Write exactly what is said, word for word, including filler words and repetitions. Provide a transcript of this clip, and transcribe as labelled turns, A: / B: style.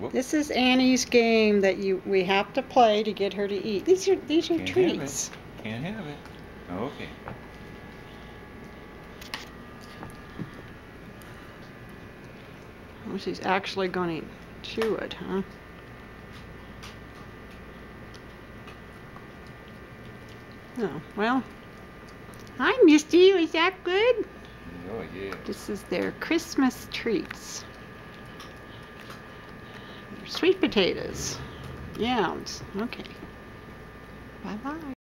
A: Whoop.
B: This is Annie's game that you we have to play to get her to eat. These are these are
A: Can't
B: treats.
A: Have it. Can't have it. Okay.
B: Oh, she's actually going to chew it, huh? Oh, well. Hi, Misty. Is that good?
A: Oh, yeah.
B: This is their Christmas treats. They're sweet potatoes. Yams. Okay. Bye-bye.